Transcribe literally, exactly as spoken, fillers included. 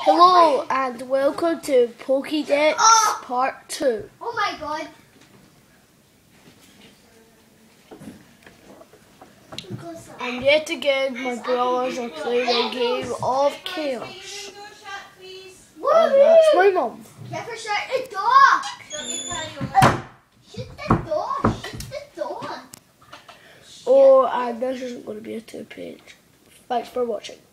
Hello and welcome to Pokedex oh. part two. Oh my god. And yet again my brothers are playing a game of chaos. And that's my mum. Never shut the door. Uh, shut the door. Shut the door. Oh, and this isn't going to be a two page. Thanks for watching.